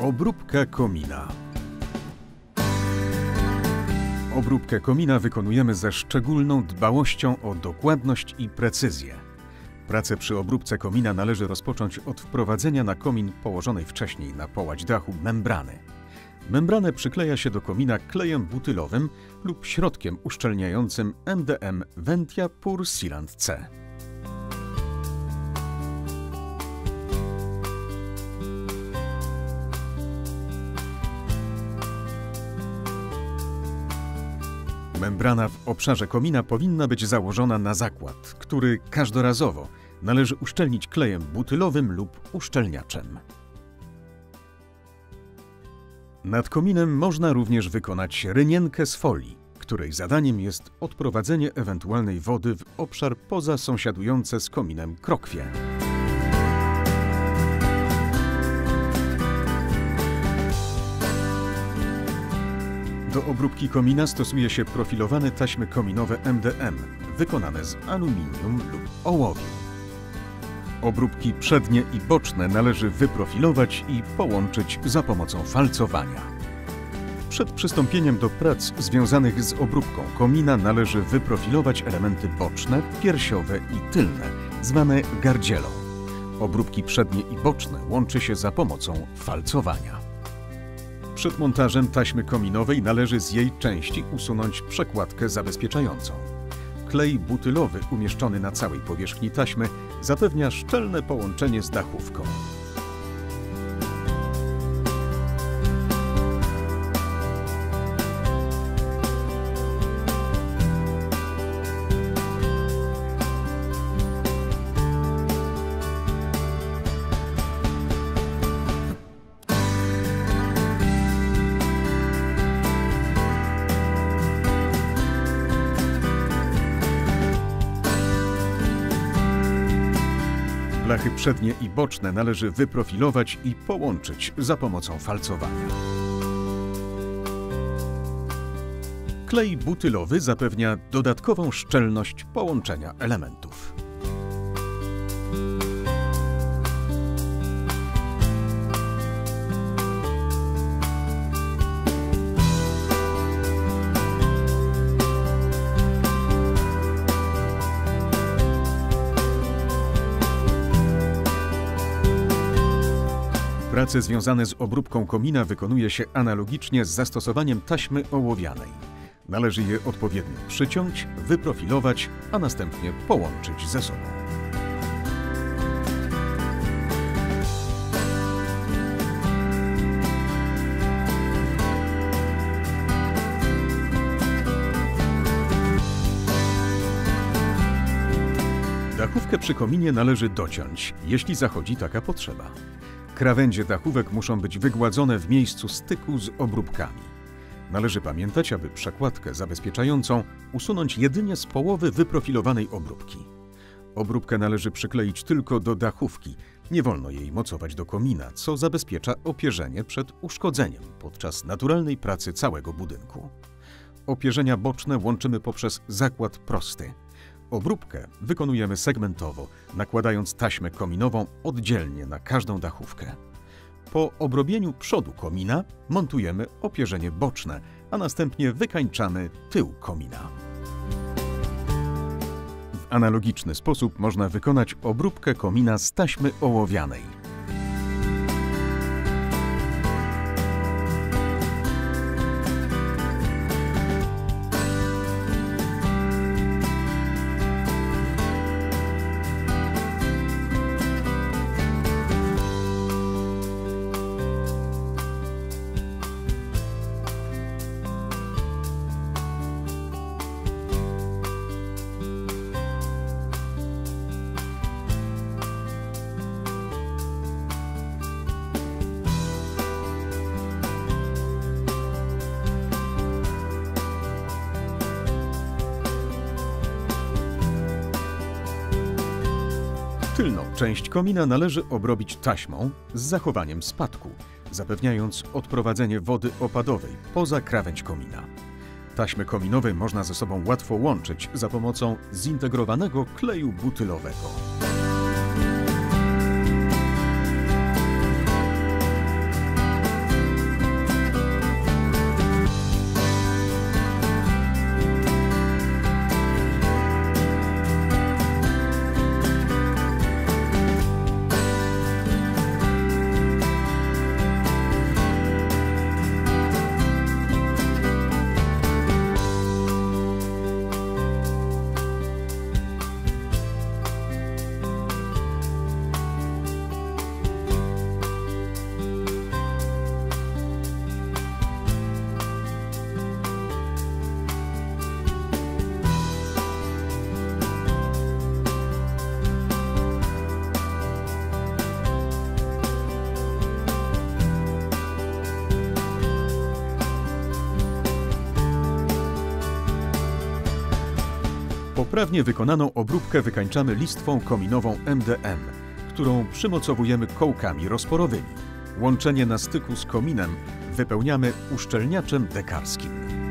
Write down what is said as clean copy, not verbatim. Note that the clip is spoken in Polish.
Obróbka komina. Obróbkę komina wykonujemy ze szczególną dbałością o dokładność i precyzję. Pracę przy obróbce komina należy rozpocząć od wprowadzenia na komin położonej wcześniej na połać dachu membrany. Membranę przykleja się do komina klejem butylowym lub środkiem uszczelniającym MDM Ventia Pur Sealant C. Membrana w obszarze komina powinna być założona na zakład, który każdorazowo należy uszczelnić klejem butylowym lub uszczelniaczem. Nad kominem można również wykonać rynienkę z folii, której zadaniem jest odprowadzenie ewentualnej wody w obszar poza sąsiadujące z kominem krokwie. Do obróbki komina stosuje się profilowane taśmy kominowe MDM, wykonane z aluminium lub ołowiu. Obróbki przednie i boczne należy wyprofilować i połączyć za pomocą falcowania. Przed przystąpieniem do prac związanych z obróbką komina należy wyprofilować elementy boczne, piersiowe i tylne, zwane gardzielą. Obróbki przednie i boczne łączy się za pomocą falcowania. Przed montażem taśmy kominowej należy z jej części usunąć przekładkę zabezpieczającą. Klej butylowy umieszczony na całej powierzchni taśmy zapewnia szczelne połączenie z dachówką. Blachy przednie i boczne należy wyprofilować i połączyć za pomocą falcowania. Klej butylowy zapewnia dodatkową szczelność połączenia elementów. Prace związane z obróbką komina wykonuje się analogicznie z zastosowaniem taśmy ołowianej. Należy je odpowiednio przyciąć, wyprofilować, a następnie połączyć ze sobą. Dachówkę przy kominie należy dociąć, jeśli zachodzi taka potrzeba. Krawędzie dachówek muszą być wygładzone w miejscu styku z obróbkami. Należy pamiętać, aby przekładkę zabezpieczającą usunąć jedynie z połowy wyprofilowanej obróbki. Obróbkę należy przykleić tylko do dachówki, nie wolno jej mocować do komina, co zabezpiecza opierzenie przed uszkodzeniem podczas naturalnej pracy całego budynku. Opierzenia boczne łączymy poprzez zakład prosty. Obróbkę wykonujemy segmentowo, nakładając taśmę kominową oddzielnie na każdą dachówkę. Po obrobieniu przodu komina montujemy opierzenie boczne, a następnie wykańczamy tył komina. W analogiczny sposób można wykonać obróbkę komina z taśmy ołowianej. Tylną część komina należy obrobić taśmą z zachowaniem spadku, zapewniając odprowadzenie wody opadowej poza krawędź komina. Taśmy kominowe można ze sobą łatwo łączyć za pomocą zintegrowanego kleju butylowego. Poprawnie wykonaną obróbkę wykańczamy listwą kominową MDM, którą przymocowujemy kołkami rozporowymi. Łączenie na styku z kominem wypełniamy uszczelniaczem dekarskim.